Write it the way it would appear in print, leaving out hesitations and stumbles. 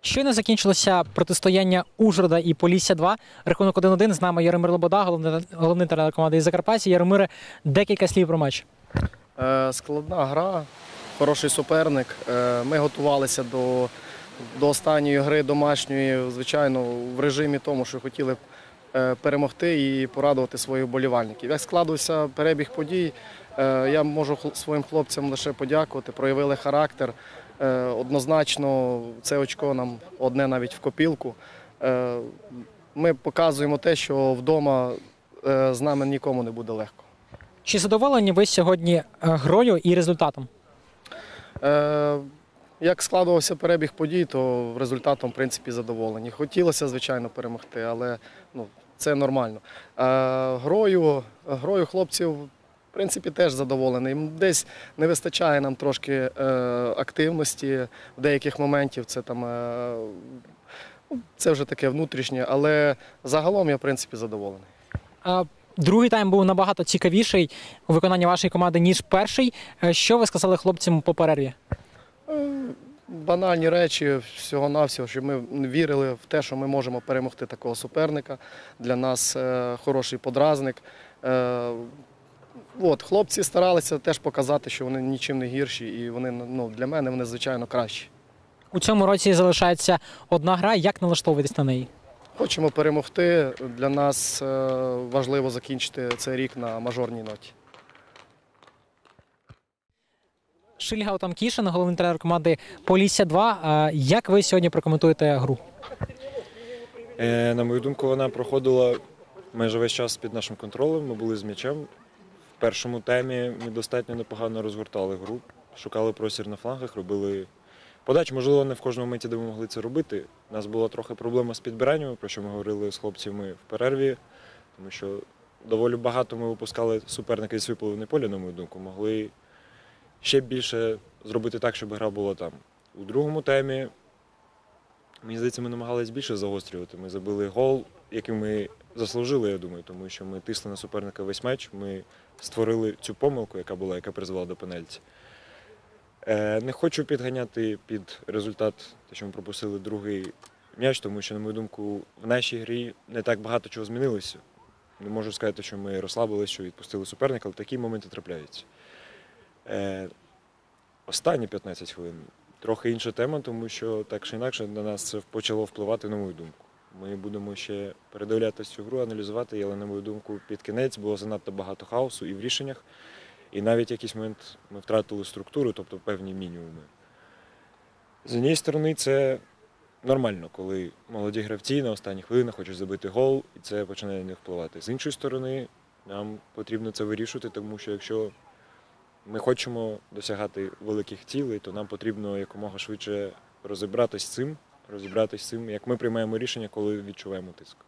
Щойно закінчилося протистояння Ужгорода і Полісся-2. Рахунок 1-1. З нами Яромир Лобода, головний тренер команди із Закарпаття. Яромире, декілька слів про матч. Складна гра, хороший суперник. Ми готувалися до останньої гри домашньої, звичайно, в режимі тому, що хотіли перемогти і порадувати своїх вболівальників. Як складався перебіг подій, я можу своїм хлопцям лише подякувати, проявили характер. Однозначно, це очко нам одне навіть в копілку. Ми показуємо те, що вдома з нами нікому не буде легко. Чи задоволені ви сьогодні грою і результатом? Як складувався перебіг подій, то результатом, в принципі, задоволені. Хотілося, звичайно, перемогти, але це нормально. Грою хлопців, в принципі, теж задоволений. Десь не вистачає нам трошки активності в деяких моментів. Це вже таке внутрішнє, але загалом я, в принципі, задоволений. Другий тайм був набагато цікавіший у виконанні вашої команди, ніж перший. Що ви сказали хлопцям по перерві? Банальні речі, всього-навсього, що ми вірили в те, що ми можемо перемогти такого суперника. Для нас хороший подразник. Хлопці старалися теж показати, що вони нічим не гірші, і для мене вони, звичайно, кращі. У цьому році залишається одна гра. Як налаштовуватись на неї? Хочемо перемогти. Для нас важливо закінчити цей рік на мажорній ноті. Шильга Тамкішин, головний тренер команди Полісся-2. Як ви сьогодні прокоментуєте гру? На мою думку, вона проходила майже весь час під нашим контролем. Ми були з м'ячем. В першому таймі ми достатньо непогано розгортали гру, шукали простір на флангах, робили подачу. Можливо, не в кожному моменті, де ми могли це робити. У нас була трохи проблема з підбираннями, про що ми говорили з хлопцями в перерві, тому що доволі багато ми випускали суперника із своєї половини поля, на мою думку. Могли ще більше зробити так, щоб гра була там. У другому таймі, мені здається, ми намагалися більше загострювати. Ми забили гол, який ми заслужили, я думаю, тому що ми тисли на суперника весь матч, ми створили цю помилку, яка призвела до пенальті. Не хочу підганяти під результат, те, що ми пропустили другий м'яч, тому що, на мою думку, в нашій грі не так багато чого змінилося. Не можу сказати, що ми розслабилися, що відпустили суперника, але такі моменти трапляються. Останні 15 хвилин трохи інша тема, тому що так чи інакше на нас це почало впливати, на мою думку. Ми будемо ще передивлятися цю гру, аналізувати, але, на мою думку, під кінець було занадто багато хаосу і в рішеннях, і навіть в якийсь момент ми втратили структуру, тобто певні мінімуми. З однієї сторони, це нормально, коли молоді гравці на останніх хвилинах хочуть забити гол, і це починає на них впливати. З іншої сторони, нам потрібно це вирішувати, тому що якщо ми хочемо досягати великих цілей, то нам потрібно якомога швидше розібратися з цим, як ми приймаємо рішення, коли відчуваємо тиск.